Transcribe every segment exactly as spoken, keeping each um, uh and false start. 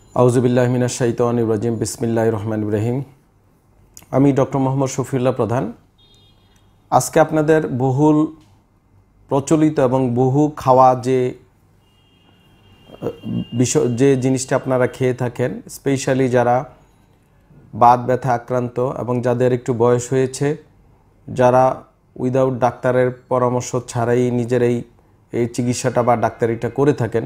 আউযুবিল্লাহি মিনাশ শাইতানির রাজিম বিসমিল্লাহির রহমানির রহিম। আমি ডক্টর মোহাম্মদ শফিউল্লাহ প্রধান। আজকে আপনাদের বহুল প্রচলিত এবং বহু খাওয়া যে বিষয় যে জিনিসটা আপনারা খেয়ে থাকেন, স্পেশালি যারা বাত ব্যথা আক্রান্ত এবং যাদের একটু বয়স হয়েছে, যারা উইদাউট ডাক্তারের পরামর্শ ছাড়াই নিজেরাই এই চিকিৎসাটা বা ডাক্তারিটা করে থাকেন,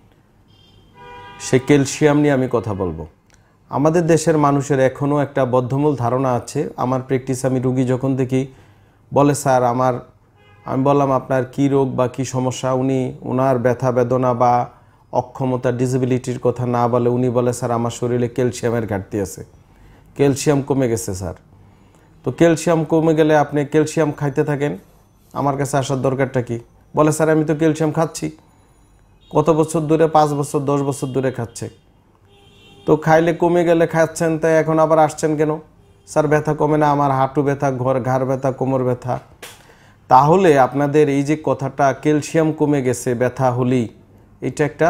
সেই ক্যালসিয়াম নিয়ে আমি কথা বলবো। আমাদের দেশের মানুষের এখনও একটা বদ্ধমূল ধারণা আছে। আমার প্র্যাকটিস আমি রুগী যখন দেখি বলে, স্যার আমার, আমি বললাম আপনার কি রোগ বা কি সমস্যা, উনি ওনার ব্যথা বেদনা বা অক্ষমতা ডিসেবিলিটির কথা না বলে উনি বলে, স্যার আমার শরীরে ক্যালসিয়ামের ঘাটতি আছে, ক্যালসিয়াম কমে গেছে স্যার। তো ক্যালসিয়াম কমে গেলে আপনি ক্যালসিয়াম খাইতে থাকেন, আমার কাছে আসার দরকারটা কি? বলে, স্যার আমি তো ক্যালসিয়াম খাচ্ছি, কত বছর ধরে, পাঁচ বছর দশ বছর ধরে খাচ্ছে। তো খাইলে কমে গেলে খাচ্ছেন, তাই এখন আবার আসছেন কেন? স্যার ব্যথা কমে না, আমার হাঁটু ব্যথা, ঘর ঘাড় ব্যথা, কোমর ব্যথা। তাহলে আপনাদের এই যে কথাটা ক্যালসিয়াম কমে গেছে ব্যথা হলেই, এটা একটা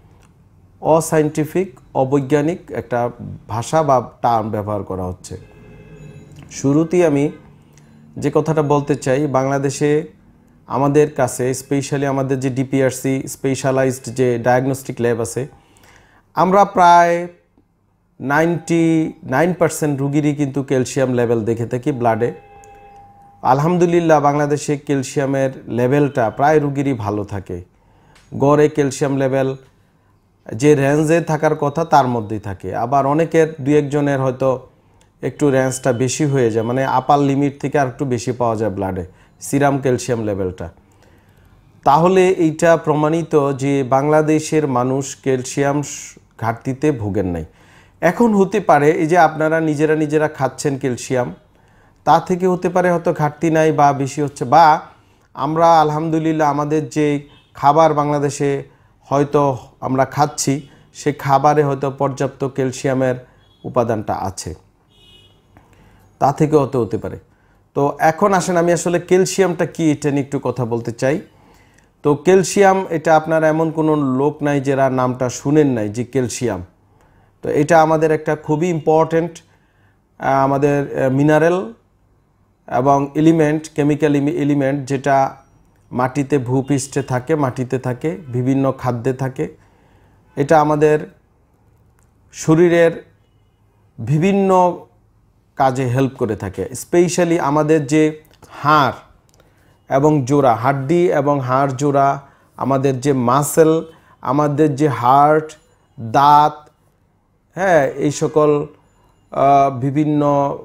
অসাইন্টিফিক অবৈজ্ঞানিক একটা ভাষা বা টার্ম ব্যবহার করা হচ্ছে। শুরুতেই আমি যে কথাটা বলতে চাই, বাংলাদেশে আমাদের কাছে স্পেশালি আমাদের যে ডিপিআরসি স্পেশালাইজড যে ডায়াগনস্টিক ল্যাব আছে, আমরা প্রায় নাইনটি নাইন পার্সেন্ট রুগীরই কিন্তু ক্যালসিয়াম লেভেল দেখে থাকি ব্লাডে। আলহামদুলিল্লাহ বাংলাদেশে ক্যালসিয়ামের লেভেলটা প্রায় রুগীরই ভালো থাকে। গড়ে ক্যালসিয়াম লেভেল যে রেঞ্জে থাকার কথা তার মধ্যেই থাকে। আবার অনেকের দুই একজনের হয়তো একটু রেঞ্জটা বেশি হয়ে যায়, মানে আপার লিমিট থেকে আর একটু বেশি পাওয়া যায় ব্লাডে সিরাম ক্যালসিয়াম লেভেলটা। তাহলে এইটা প্রমাণিত যে বাংলাদেশের মানুষ ক্যালসিয়াম ঘাটতিতে ভোগেন নাই। এখন হতে পারে এই যে আপনারা নিজেরা নিজেরা খাচ্ছেন ক্যালসিয়াম, তা থেকে হতে পারে হয়তো ঘাটতি নাই বা বেশি হচ্ছে, বা আমরা আলহামদুলিল্লাহ আমাদের যে খাবার বাংলাদেশে হয়তো আমরা খাচ্ছি, সে খাবারে হয়তো পর্যাপ্ত ক্যালসিয়ামের উপাদানটা আছে, তা থেকে হতে হতে পারে। তো এখন আসেন আমি আসলে ক্যালসিয়ামটা কি এটা নিয়ে একটু কথা বলতে চাই। তো ক্যালসিয়াম এটা আপনার এমন কোনো লোক নাই যারা নামটা শুনেন নাই যে ক্যালসিয়াম। তো এটা আমাদের একটা খুবই ইম্পর্ট্যান্ট আমাদের মিনারেল এবং এলিমেন্ট, কেমিক্যাল এলিমেন্ট, যেটা মাটিতে ভূপৃষ্ঠে থাকে, মাটিতে থাকে, বিভিন্ন খাদ্যে থাকে। এটা আমাদের শরীরের বিভিন্ন কাজে হেল্প করে থাকে। স্পেশালি আমাদের যে হাড় এবং জোড়া, হাড্ডি এবং হাড় জোড়া, আমাদের যে মাসেল, আমাদের যে হার্ট, দাঁত, হ্যাঁ, এই সকল বিভিন্ন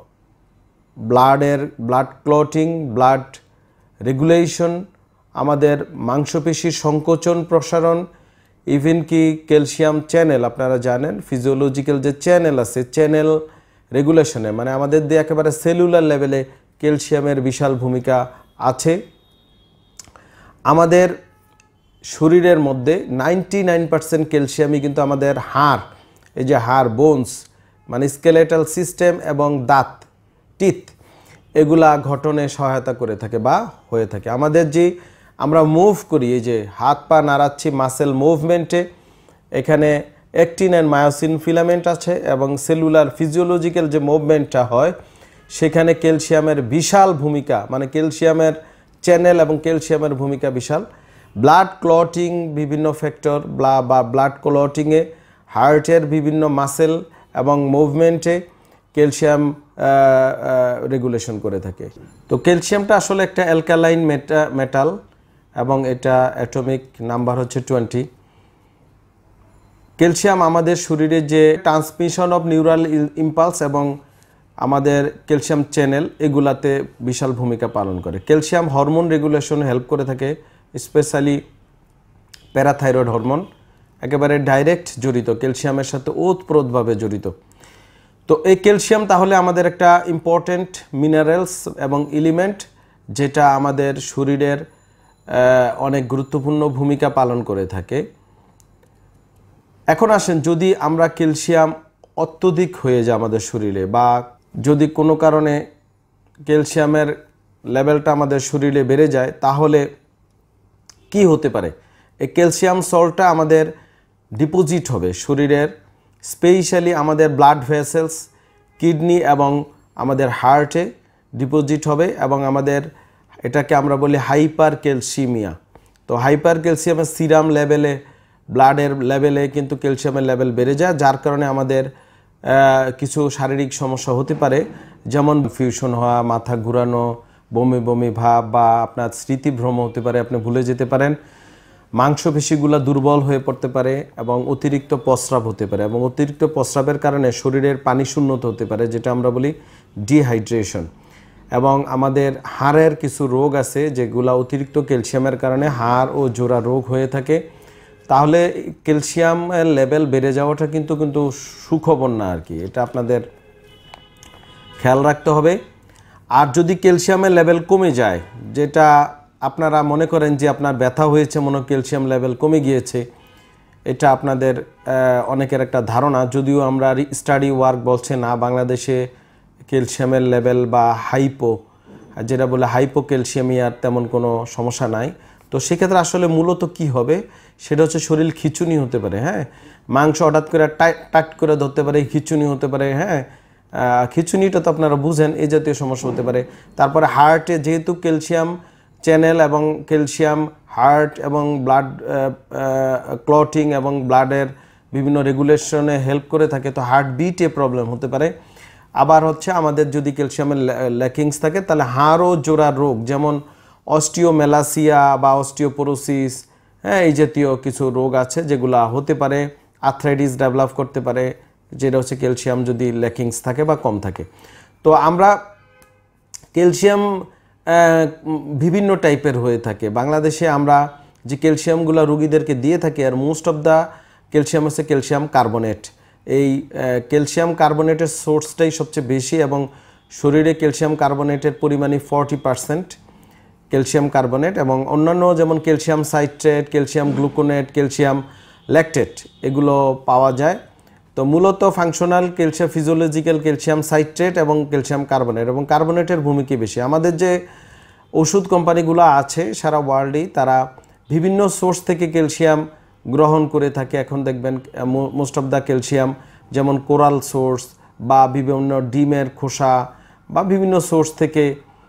ব্লাডের ব্লাড ক্লটিং, ব্লাড রেগুলেশন, আমাদের মাংসপেশির সংকোচন প্রসারণ, ইভেন কি ক্যালসিয়াম চ্যানেল, আপনারা জানেন ফিজিওলজিক্যাল যে চ্যানেল আছে, চ্যানেল রেগুলেশনে, মানে আমাদের দিয়ে একেবারে সেলুলার লেভেলে ক্যালসিয়ামের বিশাল ভূমিকা আছে। আমাদের শরীরের মধ্যে নাইনটি নাইন পার্সেন্ট ক্যালসিয়ামই কিন্তু আমাদের হাড়, এই যে হাড়, বোনস, মানে স্কেলেটাল সিস্টেম এবং দাঁত, টিথ, এগুলা গঠনে সহায়তা করে থাকে বা হয়ে থাকে। আমাদের যে আমরা মুভ করি, এই যে হাত পা নাড়াচ্ছি, মাসেল মুভমেন্টে, এখানে অ্যাক্টিন অ্যান্ড মায়োসিন ফিলামেন্ট আছে এবং সেলুলার ফিজিওলজিক্যাল যে মুভমেন্টটা হয় সেখানে ক্যালসিয়ামের বিশাল ভূমিকা, মানে ক্যালসিয়ামের চ্যানেল এবং ক্যালসিয়ামের ভূমিকা বিশাল। ব্লাড ক্লটিং বিভিন্ন ফ্যাক্টর বা ব্লাড ক্লটিংয়ে, হার্টের বিভিন্ন মাসেল এবং মুভমেন্টে ক্যালসিয়াম রেগুলেশন করে থাকে। তো ক্যালসিয়ামটা আসলে একটা অ্যালকালাইন মেটা মেটাল এবং এটা অ্যাটমিক নাম্বার হচ্ছে টোয়েন্টি। ক্যালসিয়াম আমাদের শরীরে যে ট্রান্সমিশন অফ নিউরাল ইম্পালস এবং আমাদের ক্যালসিয়াম চ্যানেল, এগুলাতে বিশাল ভূমিকা পালন করে। ক্যালসিয়াম হরমোন রেগুলেশন হেল্প করে থাকে, স্পেশালি প্যারাথাইরয়েড হরমোন একেবারে ডাইরেক্ট জড়িত, ক্যালসিয়ামের সাথে ওতপ্রোতভাবে জড়িত। তো এই ক্যালসিয়াম তাহলে আমাদের একটা ইম্পর্ট্যান্ট মিনারেলস এবং এলিমেন্ট, যেটা আমাদের শরীরের অনেক গুরুত্বপূর্ণ ভূমিকা পালন করে থাকে। এখন আসেন, যদি আমরা ক্যালসিয়াম অত্যধিক হয়ে যায় আমাদের শরীরে, বা যদি কোনো কারণে ক্যালসিয়ামের লেভেলটা আমাদের শরীরে বেড়ে যায়, তাহলে কি হতে পারে? এই ক্যালসিয়াম সল্টটা আমাদের ডিপোজিট হবে শরীরের স্পেশালি আমাদের ব্লাড ভেসেলস, কিডনি এবং আমাদের হার্টে ডিপোজিট হবে এবং আমাদের এটাকে আমরা বলি হাইপার ক্যালসিমিয়া। তো হাইপার ক্যালসিয়ামের সিরাম লেভেলে, ব্লাডের লেভেলে কিন্তু ক্যালসিয়ামের লেভেল বেড়ে যায়, যার কারণে আমাদের কিছু শারীরিক সমস্যা হতে পারে, যেমন ফিউশন হওয়া, মাথা ঘুরানো, বমি বমি ভাব বা আপনার স্মৃতিভ্রম হতে পারে, আপনি ভুলে যেতে পারেন, মাংসপেশিগুলো দুর্বল হয়ে পড়তে পারে এবং অতিরিক্ত প্রস্রাব হতে পারে এবং অতিরিক্ত প্রস্রাবের কারণে শরীরের পানি শূন্যতা হতে পারে, যেটা আমরা বলি ডিহাইড্রেশন। এবং আমাদের হাড়ের কিছু রোগ আছে যেগুলো অতিরিক্ত ক্যালসিয়ামের কারণে হাড় ও জোড়া রোগ হয়ে থাকে। তাহলে ক্যালসিয়ামের লেভেল বেড়ে যাওয়াটা কিন্তু কিন্তু সুখবর না আর কি, এটা আপনাদের খেয়াল রাখতে হবে। আর যদি ক্যালসিয়ামের লেভেল কমে যায়, যেটা আপনারা মনে করেন যে আপনার ব্যথা হয়েছে, মনে ক্যালসিয়াম লেভেল কমে গিয়েছে, এটা আপনাদের অনেকের একটা ধারণা, যদিও আমরা স্টাডি ওয়ার্ক বলছে না বাংলাদেশে ক্যালসিয়ামের লেভেল বা হাইপো, যেটা বলে হাইপো ক্যালসিয়ামিয়ার তেমন কোনো সমস্যা নাই। তো সেক্ষেত্রে আসলে মূলত কি হবে সেটা হচ্ছে শরীর খিচুনি হতে পারে, হ্যাঁ, মাংস হঠাৎ করে টাইট টাইট করে ধরতে পারে, খিচুনি হতে পারে, হ্যাঁ, খিচুনিটা তো আপনারা বুঝেন, এই জাতীয় সমস্যা হতে পারে। তারপরে হার্টে যেহেতু ক্যালসিয়াম চ্যানেল এবং ক্যালসিয়াম হার্ট এবং ব্লাড ক্লটিং এবং ব্লাডের বিভিন্ন রেগুলেশনে হেল্প করে থাকে, তো হার্ট বিটে প্রবলেম হতে পারে। আবার হচ্ছে আমাদের যদি ক্যালসিয়ামের ল্যাকিংস থাকে তাহলে হাড় ও জোড়ার রোগ, যেমন অস্টিওমেলাসিয়া বা অস্টিওপোরোসিস, হ্যাঁ, এই জাতীয় কিছু রোগ আছে যেগুলো হতে পারে, আর্থ্রাইটিস ডেভেলপ করতে পারে, যেটা হচ্ছে ক্যালসিয়াম যদি ল্যাকিংস থাকে বা কম থাকে। তো আমরা ক্যালসিয়াম বিভিন্ন টাইপের হয়ে থাকে বাংলাদেশে, আমরা যে ক্যালসিয়ামগুলো রোগীদেরকে দিয়ে থাকি আর মোস্ট অফ দ্য ক্যালসিয়াম হচ্ছে ক্যালসিয়াম কার্বনেট। এই ক্যালসিয়াম কার্বনেটের সোর্সটাই সবচেয়ে বেশি এবং শরীরে ক্যালসিয়াম কার্বনেটের পরিমাণই ফর্টি পার্সেন্ট ক্যালসিয়াম কার্বনেট, এবং অন্যান্য যেমন calcium citrate, calcium gluconate, calcium lactate এগুলো পাওয়া যায়। তো মূলত functional calcium, physiological calcium citrate এবং ক্যালসিয়াম কার্বনেট, এবং কার্বনেটের ভূমিকা বেশি। আমাদের যে ওষুধ কোম্পানিগুলো আছে সারা ওয়ার্ল্ডেই তারা বিভিন্ন সোর্স থেকে ক্যালসিয়াম গ্রহণ করে থাকে। এখন দেখবেন মোস্ট অফ দ্য ক্যালসিয়াম যেমন কোরাল সোর্স বা বিভিন্ন ডিমের খোসা বা বিভিন্ন সোর্স থেকে,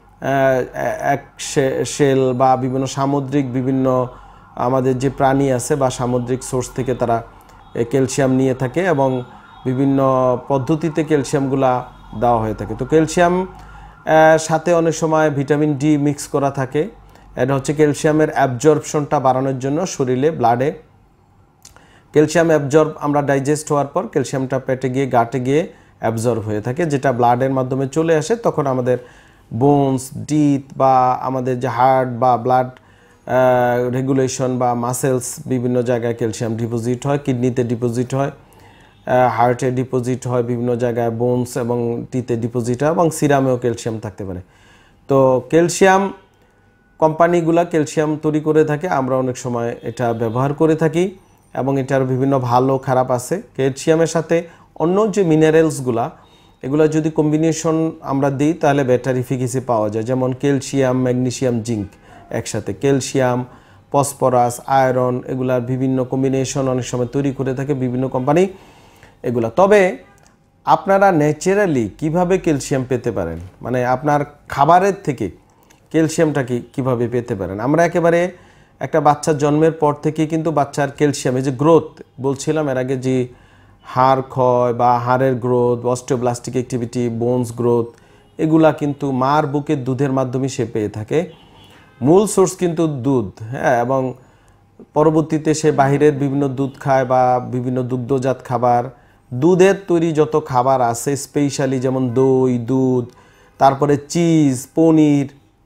এক শেল বা বিভিন্ন সামুদ্রিক বিভিন্ন আমাদের যে প্রাণী আছে বা সামুদ্রিক সোর্স থেকে তারা ক্যালসিয়াম নিয়ে থাকে এবং বিভিন্ন পদ্ধতিতে ক্যালসিয়ামগুলা দেওয়া হয়ে থাকে। তো ক্যালসিয়াম সাথে অনেক সময় ভিটামিন ডি মিক্স করা থাকে, এটা হচ্ছে ক্যালসিয়ামের অ্যাবজর্পশনটা বাড়ানোর জন্য শরীরে, ব্লাডে ক্যালসিয়াম অ্যাবজর্ব, আমরা ডাইজেস্ট হওয়ার পর ক্যালসিয়ামটা পেটে গিয়ে গাটে গিয়ে অ্যাবজর্ব হয়ে থাকে, যেটা ব্লাডের মাধ্যমে চলে আসে, তখন আমাদের বোনস, টিথ বা আমাদের যে হার্ট বা ব্লাড রেগুলেশন বা মাসেলস বিভিন্ন জায়গায় ক্যালসিয়াম ডিপোজিট হয়, কিডনিতে ডিপোজিট হয়, হার্টে ডিপোজিট হয়, বিভিন্ন জায়গায় বোনস এবং টিতে ডিপোজিট হয় এবং সিরামেও ক্যালসিয়াম থাকতে পারে। তো ক্যালসিয়াম কোম্পানিগুলা ক্যালসিয়াম তৈরি করে থাকে, আমরা অনেক সময় এটা ব্যবহার করে থাকি এবং এটার বিভিন্ন ভালো খারাপ আছে। ক্যালসিয়ামের সাথে অন্য যে মিনারেলসগুলা এগুলো যদি কম্বিনেশন আমরা দিই তাহলে বেটার ইফিকেসি পাওয়া যায়, যেমন ক্যালসিয়াম, ম্যাগনেসিয়াম, জিঙ্ক একসাথে, ক্যালসিয়াম, ফসফরাস, আয়রন, এগুলার বিভিন্ন কম্বিনেশন অনেক সময় তৈরি করে থাকে বিভিন্ন কোম্পানি এগুলা। তবে আপনারা ন্যাচারালি কিভাবে ক্যালসিয়াম পেতে পারেন, মানে আপনার খাবারের থেকে ক্যালসিয়ামটা কি কীভাবে পেতে পারেন? আমরা একেবারে একটা বাচ্চার জন্মের পর থেকে কিন্তু বাচ্চার ক্যালসিয়াম, এই যে গ্রোথ বলছিলাম এর আগে, যে হাড় ক্ষয় বা হাড়ের growth, osteoblastic activity, bones growth, এগুলা কিন্তু মার বুকের দুধের মাধ্যমে সে পেয়ে থাকে। মূল সোর্স কিন্তু দুধ, হ্যাঁ, এবং পরবর্তীতে সে বাহিরের বিভিন্ন দুধ খায় বা বিভিন্ন দুগ্ধজাত খাবার, দুধের তৈরি যত খাবার আছে স্পেশালি যেমন দই, দুধ, তারপরে চিজ, পনির,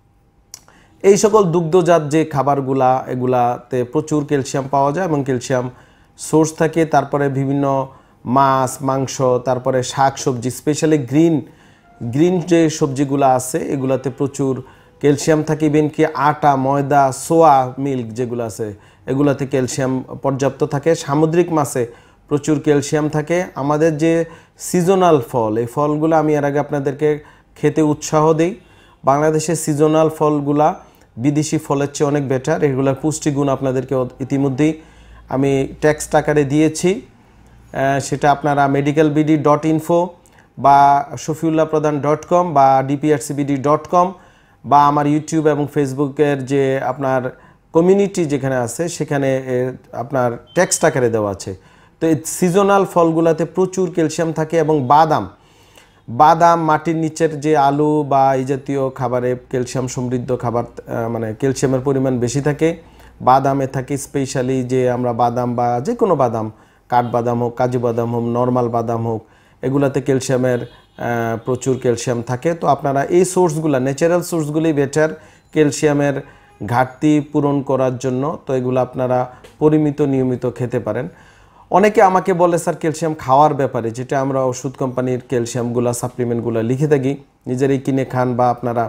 এই সকল দুগ্ধজাত যে খাবারগুলা এগুলাতে প্রচুর ক্যালসিয়াম পাওয়া যায় এবং ক্যালসিয়াম সোর্স থাকে। তারপরে বিভিন্ন মাছ, মাংস, তারপরে শাক সবজি, স্পেশালি গ্রিন গ্রিন যে সবজিগুলো আছে এগুলাতে প্রচুর ক্যালসিয়াম থাকে। ইভেন কি আটা, ময়দা, সোয়া মিল্ক যেগুলো আছে এগুলাতে ক্যালসিয়াম পর্যাপ্ত থাকে। সামুদ্রিক মাছে প্রচুর ক্যালসিয়াম থাকে। আমাদের যে সিজনাল ফল, এই ফলগুলো আমি এর আগে আপনাদেরকে খেতে উৎসাহ দিই। বাংলাদেশের সিজনাল ফলগুলা বিদেশি ফলের চেয়ে অনেক বেটার, এগুলোর পুষ্টিগুণ আপনাদেরকে ইতিমধ্যেই আমি টেক্সট আকারে দিয়েছি। সেটা আপনারা মেডিকেল বিডি ডট ইনফো বা শফিউল্লাহ প্রধান ডট কম বা ডিপিআরসিবিডি ডট কম বা আমার ইউটিউব এবং ফেসবুকের যে আপনার কমিউনিটি যেখানে আছে সেখানে আপনার টেক্সট আকারে দেওয়া আছে। তো এই সিজনাল ফলগুলোতে প্রচুর ক্যালসিয়াম থাকে এবং বাদাম বাদাম মাটির নিচের যে আলু বা এই জাতীয় খাবারে ক্যালসিয়াম সমৃদ্ধ খাবার মানে ক্যালসিয়ামের পরিমাণ বেশি থাকে। বাদামে থাকে স্পেশালি যে আমরা বাদাম বা যে কোনো বাদাম, কাঠবাদাম হোক, কাজু বাদাম হোক, নর্মাল বাদাম হোক, এগুলাতে ক্যালসিয়ামের প্রচুর ক্যালসিয়াম থাকে। তো আপনারা এই সোর্সগুলো ন্যাচারাল সোর্সগুলোই বেটার ক্যালসিয়ামের ঘাটতি পূরণ করার জন্য। তো এগুলো আপনারা পরিমিত নিয়মিত খেতে পারেন। অনেকে আমাকে বলে স্যার ক্যালসিয়াম খাওয়ার ব্যাপারে, যেটা আমরা ওষুধ কোম্পানির ক্যালসিয়ামগুলো সাপ্লিমেন্টগুলো লিখে থাকি নিজেরাই কিনে খান বা আপনারা,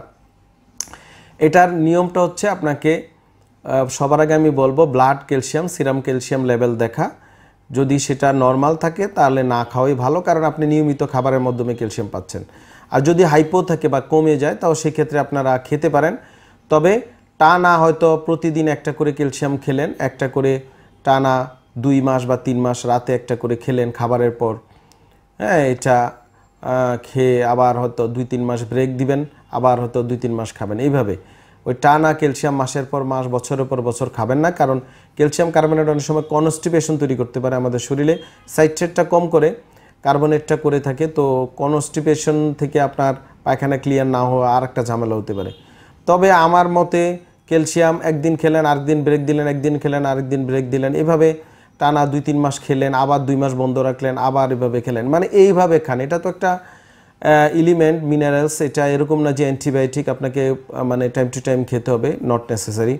এটার নিয়মটা হচ্ছে আপনাকে সবার আগে আমি বলবো blood calcium serum calcium level দেখা, যদি সেটা নর্মাল থাকে তাহলে না খাওয়াই ভালো, কারণ আপনি নিয়মিত খাবারের মাধ্যমে ক্যালসিয়াম পাচ্ছেন। আর যদি হাইপো থাকে বা কমে যায় তাও সেক্ষেত্রে আপনারা খেতে পারেন, তবে টানা হয়তো প্রতিদিন একটা করে ক্যালসিয়াম খেলেন, একটা করে টানা দুই মাস বা তিন মাস রাতে একটা করে খেলেন খাবারের পর, হ্যাঁ এটা খেয়ে আবার হয়তো দুই তিন মাস ব্রেক দিবেন, আবার হয়তো দুই তিন মাস খাবেন, এইভাবে। ওই টানা ক্যালসিয়াম মাসের পর মাস বছরের পর বছর খাবেন না, কারণ ক্যালসিয়াম কার্বনেট অনেক সময় কনস্টিপেশন তৈরি করতে পারে আমাদের শরীরে, সাইট্রেটটা কম করে কার্বনেটটা করে থাকে। তো কনস্টিপেশন থেকে আপনার পায়খানা ক্লিয়ার না হওয়া আর একটা ঝামেলা হতে পারে। তবে আমার মতে ক্যালসিয়াম একদিন খেলেন আরেকদিন ব্রেক দিলেন, একদিন খেলেন আরেকদিন ব্রেক দিলেন, এভাবে টানা দুই তিন মাস খেলেন, আবার দুই মাস বন্ধ রাখলেন, আবার এভাবে খেলেন, মানে এইভাবে খান। এটা তো একটা এলিমেন্ট মিনারেলস, এটা এরকম না যে অ্যান্টিবায়োটিক আপনাকে মানে টাইম টু টাইম খেতে হবে, নট নেসেসারি।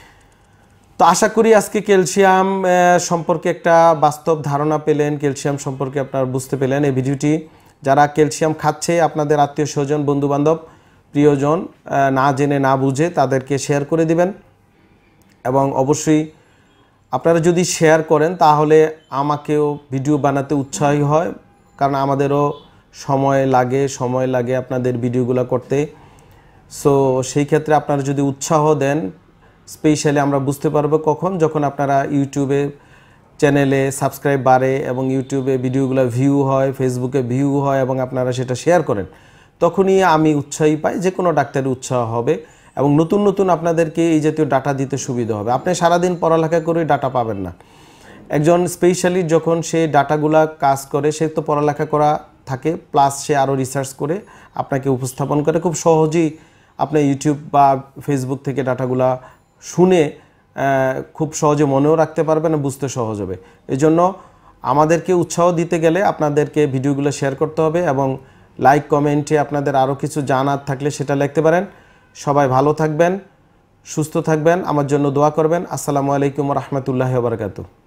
তো আশা করি আজকে ক্যালসিয়াম সম্পর্কে একটা বাস্তব ধারণা পেলেন, ক্যালসিয়াম সম্পর্কে আপনারা বুঝতে পেলেন। এই ভিডিওটি যারা ক্যালসিয়াম খাচ্ছে আপনাদের আত্মীয় স্বজন বন্ধুবান্ধব প্রিয়জন না জেনে না বুঝে তাদেরকে শেয়ার করে দিবেন, এবং অবশ্যই আপনারা যদি শেয়ার করেন তাহলে আমাকেও ভিডিও বানাতে উৎসাহী হয়, কারণ আমাদেরও সময় লাগে সময় লাগে আপনাদের ভিডিওগুলো করতে। সো সেই ক্ষেত্রে আপনারা যদি উৎসাহ দেন, স্পেশালি আমরা বুঝতে পারবো কখন, যখন আপনারা ইউটিউবে চ্যানেলে সাবস্ক্রাইব বাড়ে এবং ইউটিউবে ভিডিওগুলো ভিউ হয়, ফেসবুকে ভিউ হয় এবং আপনারা সেটা শেয়ার করেন, তখনই আমি উৎসাহী পাই, যে কোনো ডাক্তারের উৎসাহ হবে এবং নতুন নতুন আপনাদেরকে এই জাতীয় ডাটা দিতে সুবিধা হবে। আপনি সারাদিন পড়ালেখা করে ডাটা পাবেন না। একজন স্পেশালি যখন সে ডাটাগুলা কাজ করে, সে তো পড়ালেখা করা থাকে প্লাস সে আরও রিসার্চ করে আপনাকে উপস্থাপন করে, খুব সহজেই আপনি ইউটিউব বা ফেসবুক থেকে ডাটাগুলা শুনে খুব সহজে মনেও রাখতে পারবেন, বুঝতে সহজ হবে। এই জন্য আমাদেরকে উৎসাহ দিতে গেলে আপনাদেরকে ভিডিওগুলো শেয়ার করতে হবে এবং লাইক কমেন্টে আপনাদের আরও কিছু জানার থাকলে সেটা লিখতে পারেন। সবাই ভালো থাকবেন, সুস্থ থাকবেন, আমার জন্য দোয়া করবেন। আসসালামু আলাইকুম ওয়া রাহমাতুল্লাহি ওয়া বারাকাতুহু।